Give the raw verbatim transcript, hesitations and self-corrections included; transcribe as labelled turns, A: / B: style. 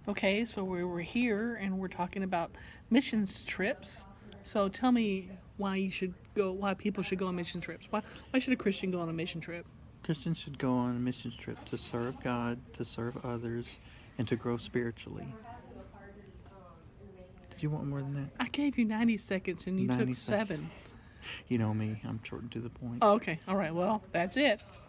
A: Okay, so we were here and we're talking about missions trips. So tell me why you should go, why people should go on mission trips. Why, why should a Christian go on a mission trip?
B: Christians should go on a mission trip to serve God, to serve others, and to grow spiritually. Did you want more than that?
A: I gave you ninety seconds and you
B: ninety
A: took seven.
B: You know me, I'm short and to the point.
A: Oh, okay. All right. Well, that's it.